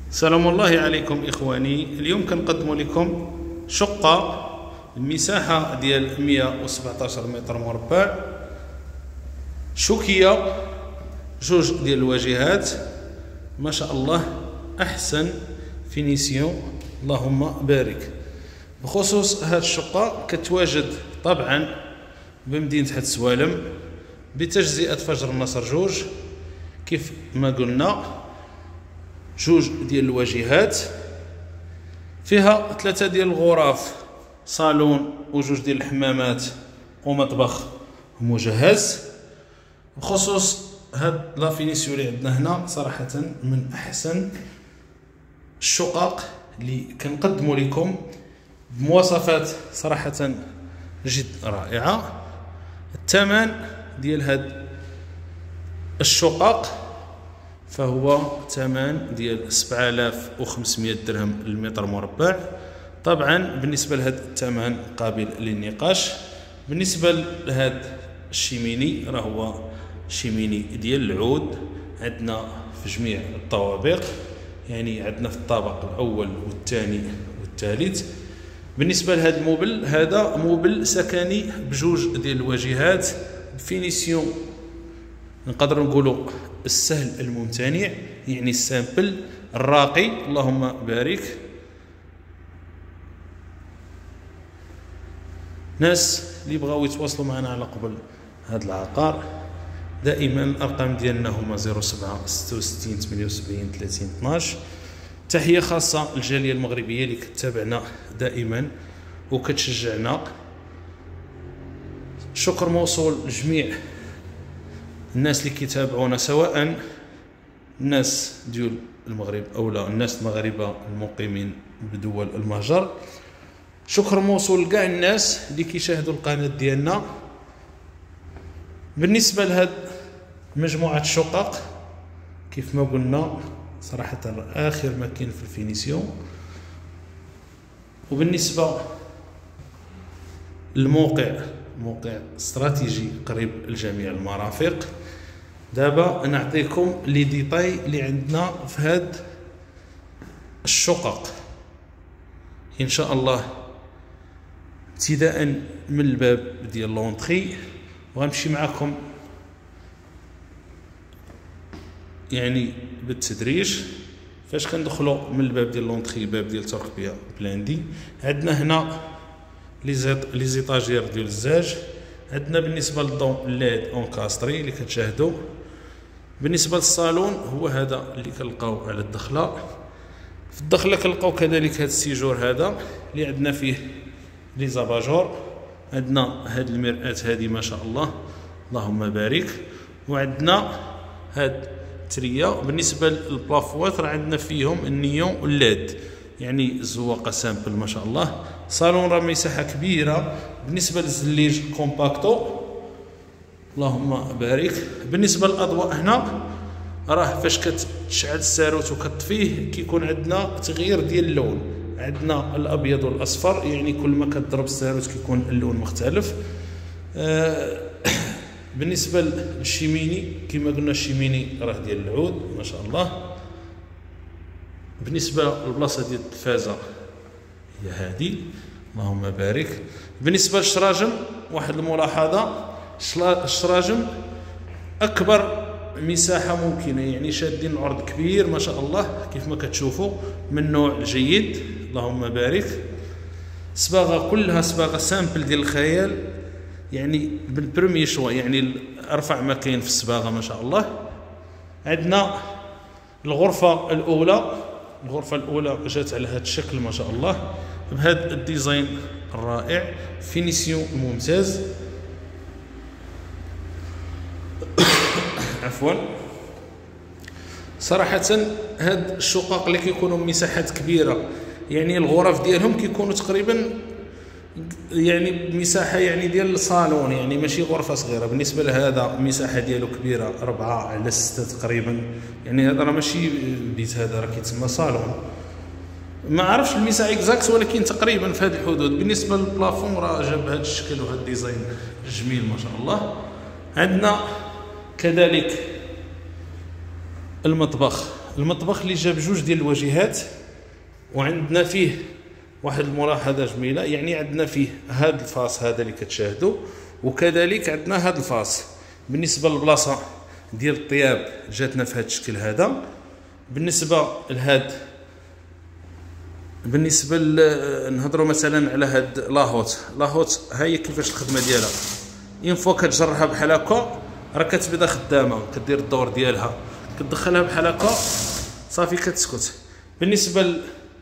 سلام الله عليكم إخواني. اليوم كنقدم لكم شقة المساحة ديال 117 متر مربع، شوكية، جوج ديال الواجهات، ما شاء الله أحسن فينيسيون، اللهم بارك. بخصوص هذه الشقة كتواجد طبعا بمدينة حد سوالم بتجزئة فجر النصر جوج، كيف ما قلنا جوج ديال الواجهات، فيها 3 ديال الغرف، صالون وجوج ديال الحمامات ومطبخ مجهز. بخصوص هاد لا فينيسيون اللي عندنا هنا صراحة من أحسن الشقق اللي كنقدموا لكم بمواصفات صراحة جد رائعة. الثمن ديال هاد الشقق فهو ثمن ديال 7500 درهم للمتر مربع. طبعا بالنسبة لهذا الثمن قابل للنقاش. بالنسبة لهذا الشيميني راه هو شيميني ديال العود، عندنا في جميع الطوابق، يعني عندنا في الطابق الأول والثاني والثالث. بالنسبة لهذا الموبل، هذا موبل سكني بجوج ديال الواجهات، فينيسيون نقدر نقولوا السهل الممتنع، يعني السامبل الراقي، اللهم بارك. ناس اللي بغاو يتواصلوا معنا على قبل هذا العقار دائما الارقام ديالنا هما 07 66 78 30 12. تحيه خاصه للجاليه المغربيه اللي كتتابعنا دائما وكتشجعنا. شكر موصول لجميع الناس اللي كيتابعونا، سواء الناس ديال المغرب او لا الناس المغاربه المقيمين بدول المهجر. شكر موصول لكاع الناس اللي كيشاهدوا القناه ديالنا. بالنسبه لهاد مجموعه الشقق كيف ما قلنا صراحه اخر ما كاين في الفينيسيون. وبالنسبه للموقع، موقع استراتيجي قريب لجميع المرافق. دابا نعطيكم لي ديتاي اللي عندنا في هاد الشقق ان شاء الله، ابتداء من الباب ديال لونطري، وغنمشي معكم يعني بالتدريج. فاش كندخلوا من الباب ديال لونطري، باب ديال ترقبيه بلاندي، عندنا هنا لي زيطاجير ديال الزاج. عندنا بالنسبه للضوء الليد اونكاستري اللي كتشاهدوا. بالنسبه للصالون هو هذا اللي كنلقاو على الدخله. في الدخله كنلقاو كذلك هذا السيجور هذا اللي عندنا فيه لي زاباجور. عندنا هاد المرآة هذه ما شاء الله، اللهم بارك. وعندنا هاد التريه. بالنسبه للبلافوات راه عندنا فيهم النيون والليد، يعني الزواقه سامبل ما شاء الله. صالون راه مساحه كبيره. بالنسبه للزليج كومباكتو، اللهم بارك. بالنسبه للاضواء هنا راه فاش كتشعل الساروت وكتطفيه كيكون عندنا تغيير ديال اللون، عندنا الابيض والاصفر، يعني كل ما كتضرب الساروت كيكون اللون مختلف. بالنسبه للشيميني كما قلنا الشيميني راه ديال العود ما شاء الله. بالنسبه للبلاصه ديال التلفازه هي هذه، اللهم بارك. بالنسبه للشراجم واحد الملاحظه، الشراجم اكبر مساحه ممكنه، يعني شادين العرض كبير ما شاء الله كيف ما كتشوفوا، من نوع جيد، اللهم بارك. صباغه كلها صباغه سامبل ديال الخيال، يعني بالبريمي شوا، يعني ارفع ما كاين في الصباغه ما شاء الله. عندنا الغرفه الاولى جات على هذا الشكل ما شاء الله، بهذا الديزاين الرائع، فينيسيون ممتاز. عفوا. صراحة هاد الشقق اللي كيكونوا مساحات كبيرة، يعني الغرف ديالهم كيكونوا تقريبا يعني بمساحة يعني ديال الصالون، يعني ماشي غرفة صغيرة. بالنسبة لهذا المساحة ديالو كبيرة 4 على 6 تقريبا، يعني هذا راه ماشي بيت، هذا راه كيتسمى صالون. ما عرفش المساحة اكزاكت ولكن تقريبا في هذه الحدود. بالنسبة للبلافون راه جاب هذا الشكل وهذا الديزاين جميل ما شاء الله. عندنا كذلك المطبخ المطبخ اللي جاب جوج ديال الواجهات، وعندنا فيه واحد الملاحظه جميله، يعني عندنا فيه هذا الفاس هذا اللي كتشاهدوا، وكذلك عندنا هذا الفاس. بالنسبه للبلاصه ديال الطياب جاتنا في هذا الشكل هذا. بالنسبه لهاد، بالنسبه نهضروا مثلا على هاد لاهوت ها هي كيفاش الخدمه ديالها. اين فوا كتجرها بحال هكا راه كتبدا خدامه، كدير الدور ديالها، كتدخلها بحال هكا صافي كتسكت. بالنسبه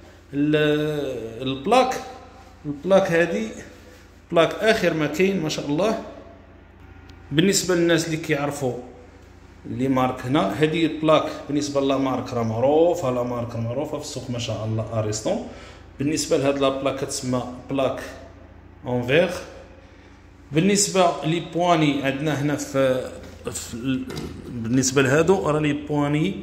البلاك هذه بلاك اخر ما كاين ما شاء الله. بالنسبه للناس اللي كيعرفوا لي مارك هنا، هذه البلاك بالنسبه لا مارك راه معروفه، لا مارك معروفه في السوق ما شاء الله، اريستون. بالنسبه لهاد لا بلاك كتسمى بلاك اونفير. بالنسبه لي بواني عندنا هنا في بالنسبه لهادو راه لي بواني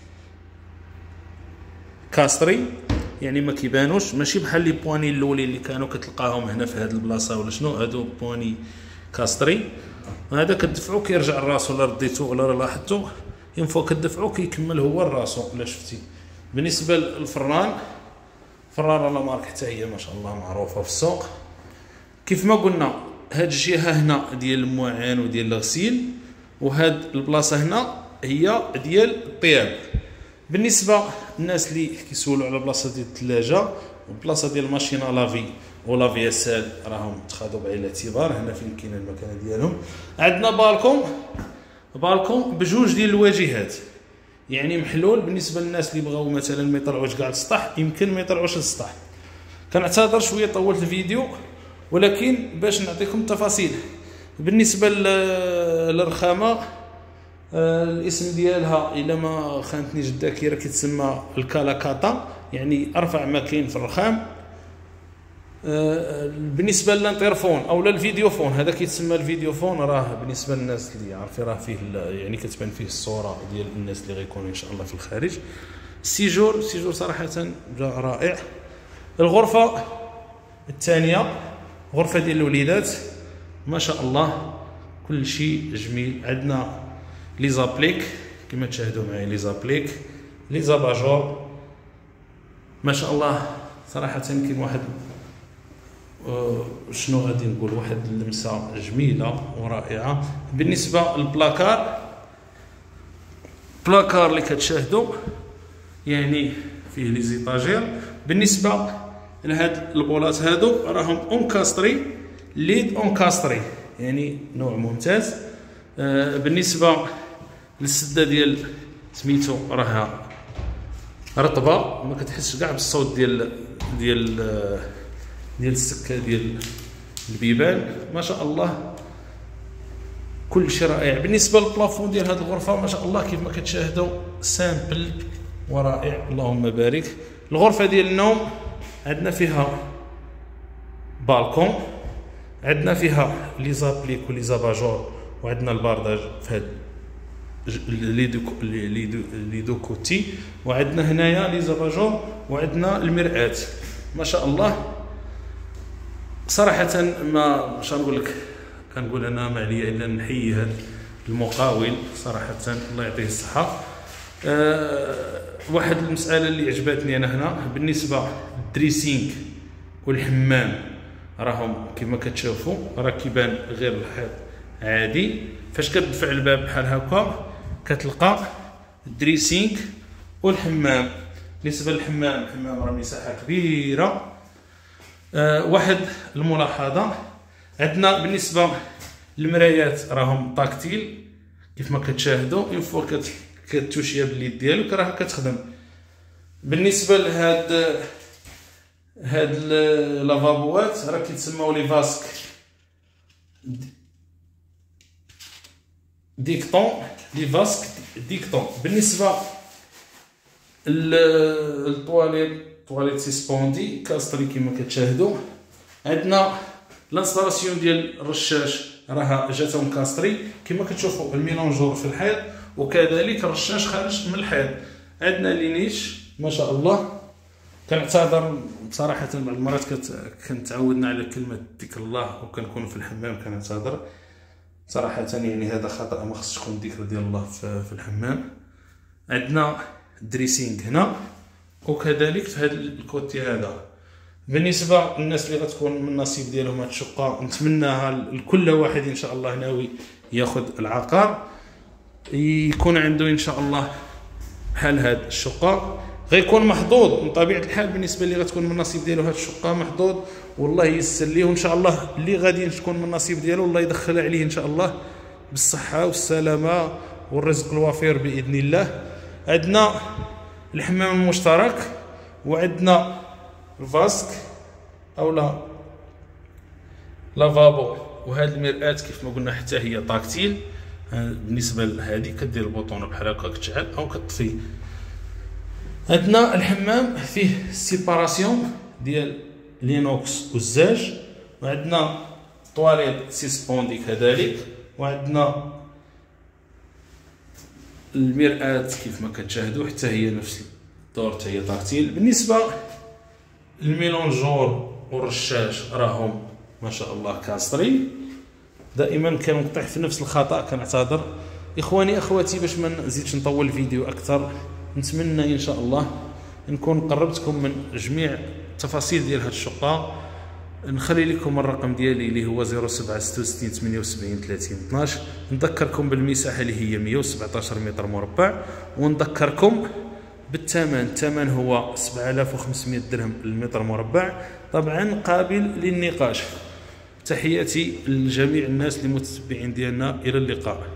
كاستري، يعني ما كيبانوش، ماشي بحال لي بواني الاولين اللي كانوا كتلقاهم هنا في هاد البلاصه ولا شنو. هادو بواني كاستري، هذا كتدفعو كيرجع لراسو، ولا رديتو ولا لاحظتو اين فوا كتدفعو كيكمل هو لراسو ولا شفتي. بالنسبه للفران، فران لا مارك حتى هي ما شاء الله معروفه في السوق. كيف ما قلنا هاد الجهه هنا ديال المعان وديال الغسيل، وهاد البلاصه هنا هي ديال الطياب. بالنسبه للناس اللي كيسولوا على بلاصه ديال الثلاجه والبلاصه ديال الماشينه لافي ولافي اسال، راهم تخادوا بعين الاعتبار هنا فين كاين المكانه ديالهم. عندنا بالكون بجوج ديال الواجهات، يعني محلول. بالنسبه للناس اللي بغاو مثلا ما يطلعوش كاع للسطح، يمكن ما يطلعوش للسطح. كنعتذر شويه طولت الفيديو، ولكن باش نعطيكم التفاصيل. بالنسبه للرخامه، الاسم ديالها الا ما خانتنيش الذاكره كيتسمى الكالاكاتا، يعني ارفع ما كاين في الرخام. بالنسبه للانترفون او الفيديوفون، هذا كيتسمى الفيديوفون، راه بالنسبه للناس اللي عارفين راه فيه يعني كتبان فيه الصوره ديال الناس اللي غيكونوا ان شاء الله في الخارج. السيجور صراحه جا رائع. الغرفه الثانيه غرفه ديال الوليدات ما شاء الله كل شيء جميل. عندنا لي زابليك كما تشاهدوا معايا، لي زابليك، لي زاباجور ما شاء الله صراحه. كاين واحد شنو غادي نقول، واحد اللمسه جميله ورائعه. بالنسبه للبلاكار، بلاكار اللي كتشاهدوا يعني فيه لي زيطاجير. بالنسبه لهاد البولات هادو راهم اونكاستري، ليد اونكاستري، يعني نوع ممتاز. بالنسبه للسده ديال سميتو راها رطبه، ما كتحسش كاع بالصوت ديال السكه ديال البيبان ما شاء الله، كل شيء رائع. بالنسبه للبلافون ديال هذه الغرفه ما شاء الله كيف ما كتشاهدوا سامبل ورائع اللهم بارك. الغرفه ديال النوم عندنا فيها بالكون، عندنا فيها لي زابليك ولي زاباجور، وعندنا البارداج في هاد لي دو كوتي، وعندنا هنايا لي زاباجور، وعندنا المرآة ما شاء الله. صراحه ما مش نقول لك، كنقول انا ما عليا الا نحيي هذا المقاول صراحه الله يعطيه الصحه. واحد المساله اللي عجبتني انا هنا بالنسبه للدريسينغ والحمام، راهم كما كتشوفوا راه كيبان غير الحيط عادي. فاش كتدفع الباب بحال هكا كتلقى الدريسينغ والحمام. بالنسبه للحمام، الحمام راه مساحه كبيره. واحد الملاحظه عندنا بالنسبه للمرايات راهم طاكتيل كيف ما كتشاهدوا، اون فوا كتوشيها باليد ديالك راه كتخدم. بالنسبه هاد لافابوات راه كيتسموا لي فاسك ديكتون، لي فاسك ديكتون. بالنسبه للطواليت سيسبوندي كاستري كما كتشاهدوا. عندنا لانستالاسيون ديال الرشاش راها جاتهم كاستري كما كتشوفوا، الميلونجور في الحيط وكذلك الرشاش خارج من الحيط. عندنا لينيش ما شاء الله. كنعتذر بصراحه بعض المرات كنتعودنا على كلمه ذكر الله وكنكون في الحمام، كنعتذر صراحه، يعني هذا خطا، ما خصش تكون ذكر ديال الله في الحمام. عندنا دريسينغ هنا، وكذلك في هذا الكوتي هذا. بالنسبه للناس اللي غتكون من النصيب ديالهم هاد الشقه، نتمناها لكل واحد ان شاء الله ناوي ياخذ العقار يكون عنده ان شاء الله بحال هاد الشقه. غيكون محظوظ من طبيعه الحال بالنسبه اللي غتكون من النصيب ديالو هاد الشقه، محظوظ والله ييسر ليه، وان شاء الله اللي غادي تكون من النصيب ديالو الله يدخل عليه ان شاء الله بالصحه والسلامه والرزق الوفير باذن الله. عندنا الحمام المشترك، وعندنا الفاسك اولا لافابو، وهاد المرآة كيف ما قلنا حتى هي طاكتيل. بالنسبه لهذه كدير البوطون بحال هكا كتشعل او كتطفي. عندنا الحمام فيه سيباراسيون ديال لينوكس والزاج، وعندنا طواليت سيسبوندي كذلك، وعندنا المرآة كيف ما كتشاهدوا حتى هي نفس الدور حتى هي طاكتيل. بالنسبه للميلونجور والرشاش راهم ما شاء الله كاسطري. دائما كنوقع في نفس الخطا، كنعتذر اخواني اخواتي باش ما نزيدش نطول الفيديو اكثر. نتمنى ان شاء الله نكون قربتكم من جميع التفاصيل ديال هذه الشقه. نخلي لكم الرقم ديالي اللي هو 0766 78 30 12. نذكركم بالمساحه اللي هي 117 متر مربع، ونذكركم بالثمن. الثمن هو 7500 درهم للمتر مربع، طبعا قابل للنقاش. تحياتي لجميع الناس المتتبعين ديالنا، الى اللقاء.